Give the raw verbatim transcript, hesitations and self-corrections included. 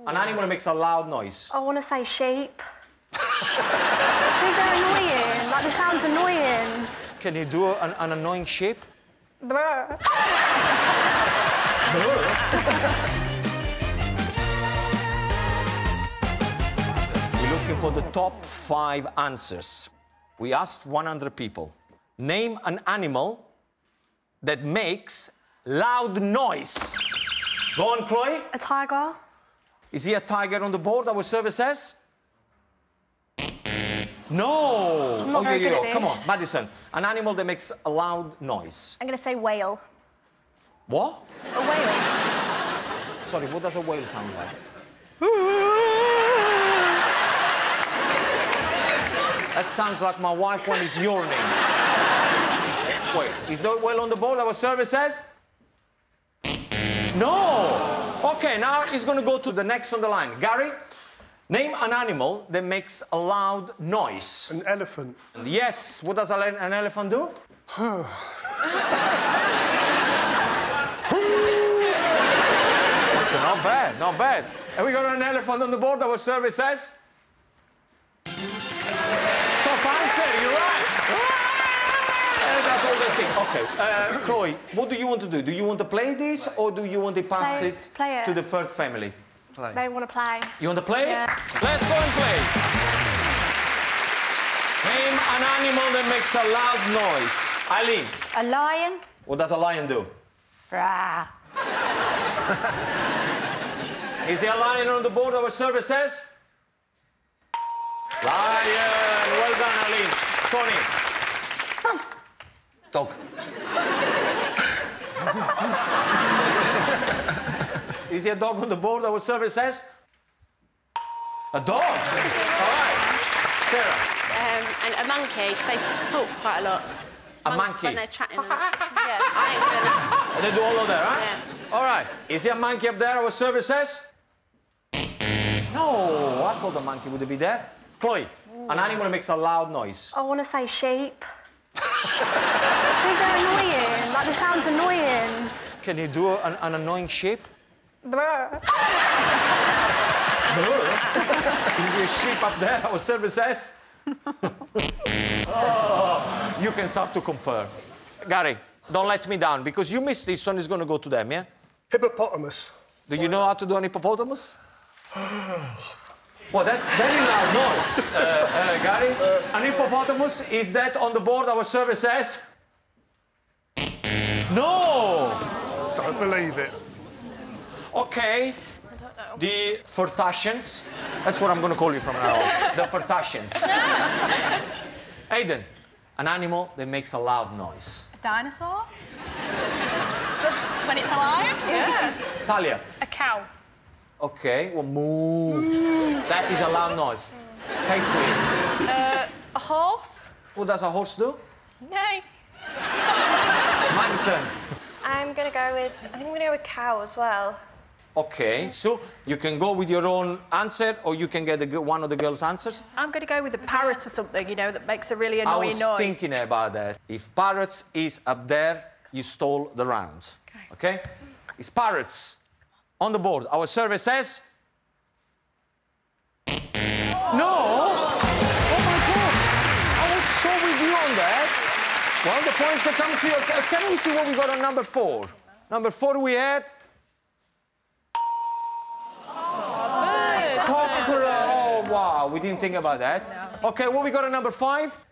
An animal that makes a loud noise. I want to say sheep. Because they're annoying. Like, the sound's annoying. Can you do an, an annoying sheep? Brr. We're looking for the top five answers. We asked one hundred people. Name an animal that makes loud noise. Go on, Chloe. A tiger. Is he a tiger on the board, our service says? No! I'm not oh, very you, good you, at Come on, this. Madison. An animal that makes a loud noise. I'm going to say whale. What? A whale. Sorry, what does a whale sound like? That sounds like my wife when he's yawning. Wait, is the whale on the board, our service says? No! OK, now he's going to go to the next on the line. Gary, name an animal that makes a loud noise. An elephant. Yes. What does an elephant do? So not bad, not bad. And we got an elephant on the board, our service says? Top answer, you're right. Uh, that's all the thing. OK, uh, Chloe, what do you want to do? Do you want to play this, or do you want to pass Play- it, play it. to the first family? Play. They want to play. You want to play? Yeah. Let's go and play. Name an animal that makes a loud noise. Eileen. A lion. What does a lion do? Rah. Is there a lion on the board, our service says? Lion! Well done, Eileen. Tony. Dog. Is there a dog on the board, our service says? A dog! All right. Sarah. Um, and a monkey, because they talk quite a lot. A Mon- monkey? When they're chatting. Yeah, I ain't gonna... They do all of that, right? Yeah. All right. Is there a monkey up there, our service says? No, I thought the monkey would be there. Chloe, an animal that makes a loud noise. I want to say sheep. Because they're annoying. Like, the sound's annoying. Can you do an, an annoying sheep? Brr. Is there a sheep up there, our service says? Oh, you can start to confirm. Gary, don't let me down, because you missed this one, is going to go to them, yeah? Hippopotamus. Do you know how to do an hippopotamus? Well, that's very loud noise, uh, uh, Gary. Uh, an hippopotamus, is that on the board, our service says? No! Don't believe it. OK. The Furtasians. That's what I'm going to call you from now on. The Furtasians. Aidan, an animal that makes a loud noise. A dinosaur? When it's alive? Yeah. Talia. A cow. OK, well, moo. That is a loud noise. Casey. Uh, a horse? What does a horse do? Nay. Madison. I'm going to go with... I think I'm going to go with cow as well. OK, so you can go with your own answer, or you can get the, g- one of the girls' answers. I'm going to go with a parrot or something, you know, that makes a really annoying I was noise. thinking about that. If parrots is up there, you stole the round. OK? OK? It's parrots on the board. Our survey says... No! Oh, my God! I was so with you on that. Well, the points that come to you... Can we see what we got on number four? Number four we had... Cockerel. Oh, wow. We didn't think about that. OK, what we got on number five?